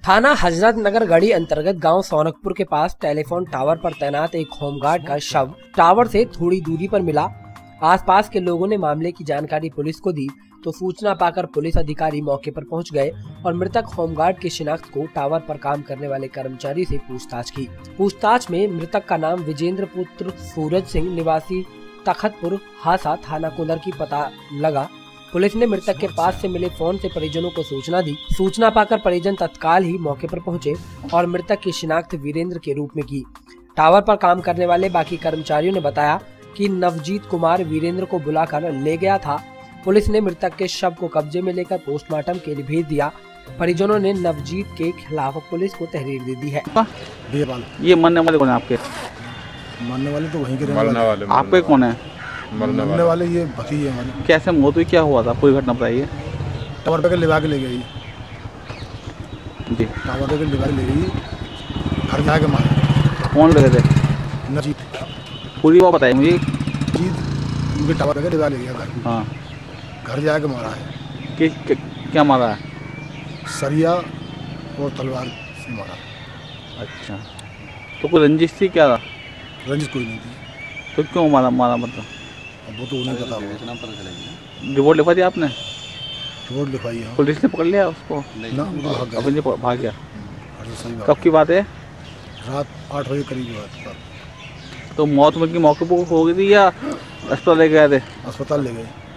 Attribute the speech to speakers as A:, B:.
A: थाना हजरत नगर गढ़ी अंतर्गत गांव सोनकपुर के पास टेलीफोन टावर पर तैनात एक होमगार्ड का शव टावर से थोड़ी दूरी पर मिला। आसपास के लोगों ने मामले की जानकारी पुलिस को दी तो सूचना पाकर पुलिस अधिकारी मौके पर पहुंच गए और मृतक होमगार्ड की शिनाख्त को टावर पर काम करने वाले कर्मचारी से पूछताछ की। पूछताछ में मृतक का नाम विजेंद्र पुत्र सूरज सिंह निवासी तखतपुर हासा थाना कुंदर की पता लगा। पुलिस ने मृतक के पास से मिले फोन से परिजनों को सूचना दी। सूचना पाकर परिजन तत्काल ही मौके पर पहुंचे और मृतक की शिनाख्त वीरेंद्र के रूप में की। टावर पर काम करने वाले बाकी कर्मचारियों ने बताया कि नवजीत कुमार वीरेंद्र को बुलाकर ले गया था। पुलिस ने मृतक के शव को कब्जे में लेकर पोस्टमार्टम के लिए भेज दिया। परिजनों ने नवजीत के खिलाफ पुलिस को तहरीर दे दी है।
B: ये मरने वाले कौन है आपके?
C: मरने वाले तो वहीं के रहने वाले।
B: आपके कौन है?
C: मरने वाले ये भतीजे हमारे।
B: कैसे मौत हुई, क्या हुआ था, पूरी घटना बताइए।
C: टावर पे लिवा के ले गई
B: जी।
C: टावर पे लिवा के ले गई, घर जाके मारे।
B: कौन लगे थे?
C: नजीत।
B: पूरी बात बताइए मुझे।
C: जीत उनके टावर पे लिवा ले गया घर।
B: हाँ,
C: घर जाके मारा है।
B: क्या मारा है?
C: सरिया और तलवार से मारा।
B: अच्छा, तो कोई रंजिश थी क्या?
C: रंजिश कोई नहीं थी।
B: तो क्यों मारा मतलब?
C: अब वो तो उन्हें पता होगा।
B: रिपोर्ट लिखवा दी आपने?
C: रिपोर्ट लिखवाई है।
B: पुलिस ने पकड़ लिया उसको?
C: ना,
B: अपने भाग गया।
C: सही बात।
B: कब की बात है?
C: रात 8 बजे करीब हुआ था।
B: तो मौत की मौके पर हो गई थी या अस्पताल ले गए थे?
C: अस्पताल ले गए।